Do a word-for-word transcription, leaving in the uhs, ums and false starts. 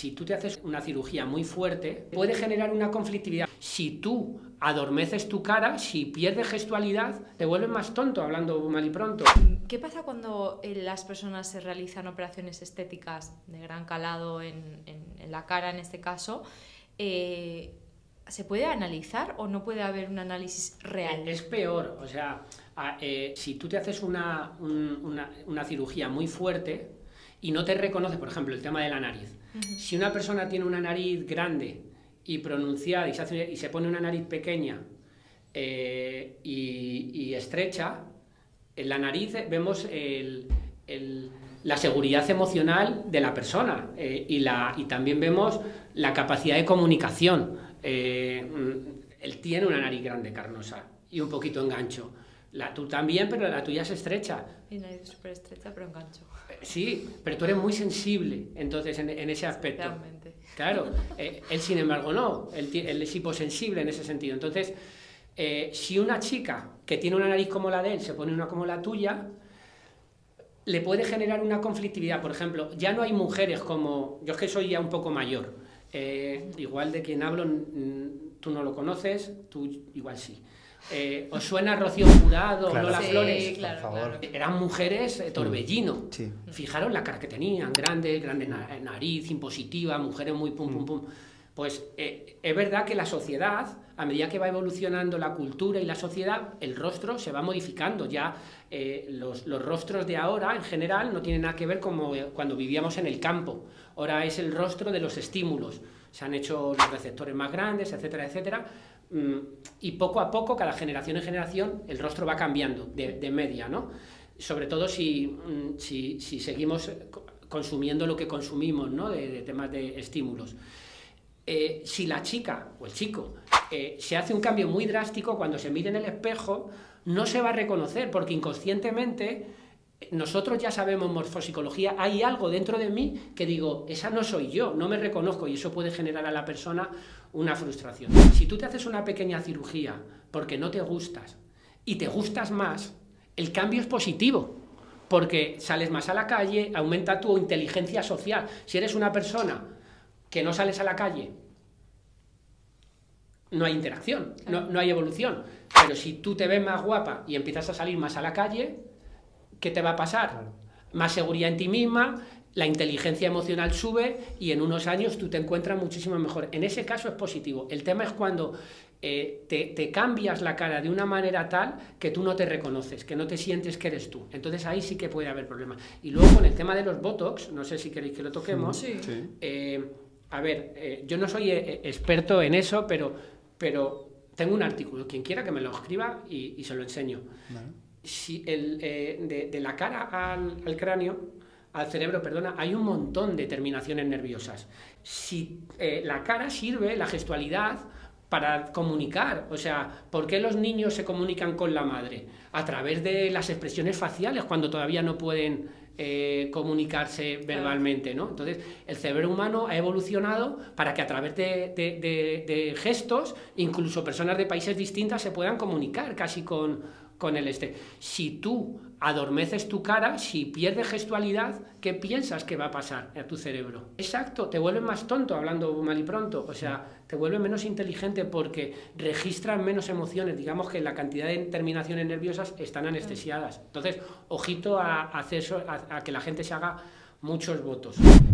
Si tú te haces una cirugía muy fuerte, puede generar una conflictividad. Si tú adormeces tu cara, si pierdes gestualidad, te vuelves más tonto, hablando mal y pronto. ¿Qué pasa cuando eh, las personas se realizan operaciones estéticas de gran calado en, en, en la cara, en este caso? Eh, ¿Se puede analizar o no puede haber un análisis real? Es peor, o sea, a, eh, si tú te haces una, un, una, una cirugía muy fuerte y no te reconoces, por ejemplo, el tema de la nariz. Uh-huh. Si una persona tiene una nariz grande y pronunciada y se, hace, y se pone una nariz pequeña eh, y, y estrecha, en la nariz vemos el, el, la seguridad emocional de la persona eh, y, la, y también vemos la capacidad de comunicación. Eh, él tiene una nariz grande, carnosa y un poquito engancho. La, tú también, pero la tuya es estrecha. Mi nariz es súper estrecha, pero engancho. Sí, pero tú eres muy sensible, entonces, en, en ese aspecto. Realmente. Claro, eh, él sin embargo no, él, él es hiposensible en ese sentido. Entonces, eh, si una chica que tiene una nariz como la de él se pone una como la tuya, le puede generar una conflictividad. Por ejemplo, ya no hay mujeres como... Yo es que soy ya un poco mayor. Eh, igual de quien hablo, tú no lo conoces, tú igual sí. Eh, ¿Os suena Rocío Jurado, claro. Lola Sí, Flores? claro, por favor. claro. Eran mujeres eh, torbellino. Sí. Fijaros la cara que tenían, grande, grande nariz, impositiva, mujeres muy pum, pum, pum. Pues eh, es verdad que la sociedad, a medida que va evolucionando la cultura y la sociedad, el rostro se va modificando. Ya eh, los, los rostros de ahora, en general, no tienen nada que ver como cuando vivíamos en el campo. Ahora es el rostro de los estímulos. Se han hecho los receptores más grandes, etcétera, etcétera. Y poco a poco, cada generación en generación, el rostro va cambiando de, de media, ¿no? Sobre todo si, si, si seguimos consumiendo lo que consumimos, ¿no? De, de temas de estímulos. Eh, si la chica o el chico eh, se hace un cambio muy drástico, cuando se mire en el espejo, no se va a reconocer, porque inconscientemente nosotros ya sabemos morfopsicología, hay algo dentro de mí que digo, esa no soy yo, no me reconozco, y eso puede generar a la persona una frustración. Si tú te haces una pequeña cirugía porque no te gustas y te gustas más, el cambio es positivo, porque sales más a la calle, aumenta tu inteligencia social. Si eres una persona que no sales a la calle, no hay interacción, no, no hay evolución. Pero si tú te ves más guapa y empiezas a salir más a la calle, ¿qué te va a pasar? Claro. Más seguridad en ti misma, la inteligencia emocional sube y en unos años tú te encuentras muchísimo mejor. En ese caso es positivo. El tema es cuando eh, te, te cambias la cara de una manera tal que tú no te reconoces, que no te sientes que eres tú. Entonces ahí sí que puede haber problemas. Y luego con el tema de los botox, no sé si queréis que lo toquemos. Sí. Sí. Eh, a ver, eh, yo no soy eh, experto en eso, pero, pero tengo un artículo. Quien quiera que me lo escriba y, y se lo enseño. Vale. Si el, eh, de, de la cara al, al cráneo, al cerebro, perdona, hay un montón de terminaciones nerviosas. Si eh, la cara sirve, la gestualidad, para comunicar, o sea, ¿por qué los niños se comunican con la madre? A través de las expresiones faciales, cuando todavía no pueden eh, comunicarse verbalmente, ¿no? Entonces, el cerebro humano ha evolucionado para que a través de, de, de, de gestos, incluso personas de países distintas se puedan comunicar casi con... con el este. Si tú adormeces tu cara, si pierdes gestualidad, ¿qué piensas que va a pasar a tu cerebro? Exacto, te vuelves más tonto, hablando mal y pronto, o sea, te vuelves menos inteligente porque registras menos emociones, digamos que la cantidad de terminaciones nerviosas están anestesiadas. Entonces, ojito a, a, hacer eso, a, a que la gente se haga muchos votos.